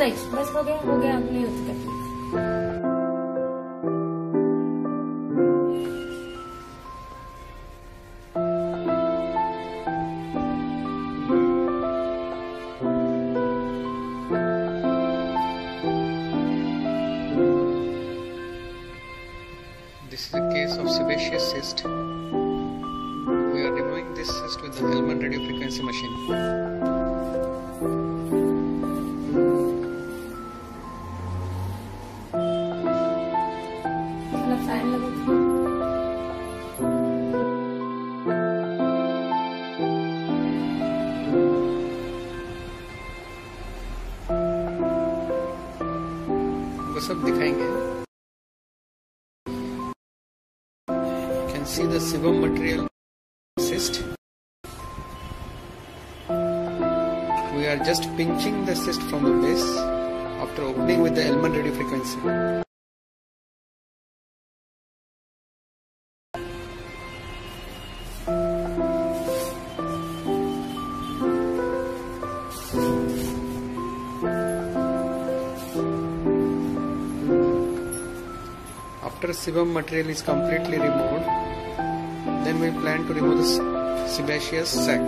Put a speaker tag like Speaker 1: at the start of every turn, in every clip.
Speaker 1: ही, बस हो गया अब नहीं होता।
Speaker 2: This is a case of sebaceous cyst. We are removing this cyst with the Hellman radio frequency machine. वो सब दिखाएंगे. See the sebum material cyst. We are just pinching the cyst from the base after opening with the Hellman radio frequency. After sebum material is completely removed, then we plan to remove the sebaceous sac.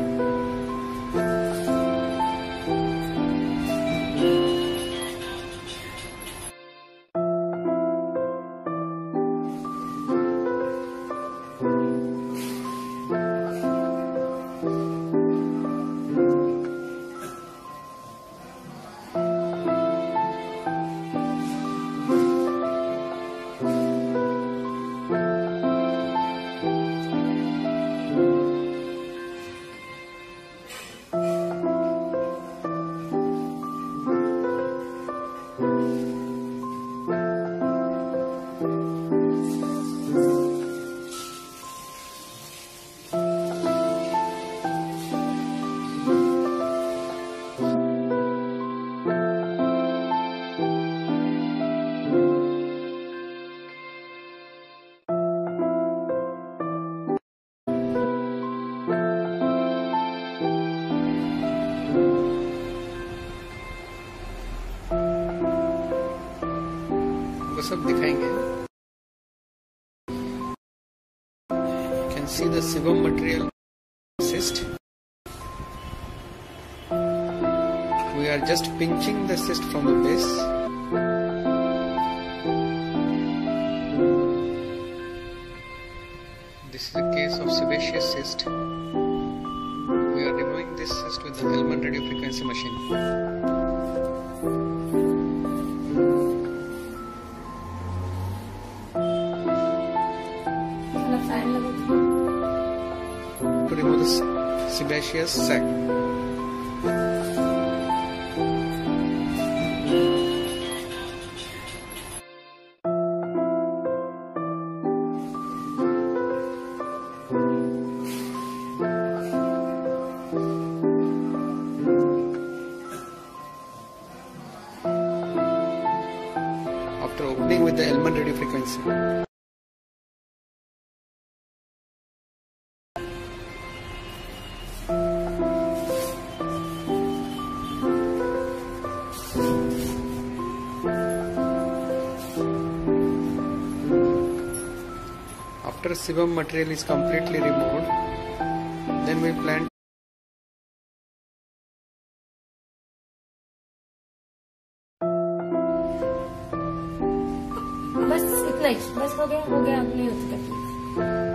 Speaker 2: सब दिखाएंगे. Can see the sebum material cyst. We are just pinching the cyst from the base. This is a case of sebaceous cyst. We are removing this cyst with the Hellman radio frequency machine. To remove the sebaceous sac. After opening with the Hellman radio frequency. After sebum material is completely removed, then we plan
Speaker 1: बस इतना ही, बस हो गया अब नहीं होता।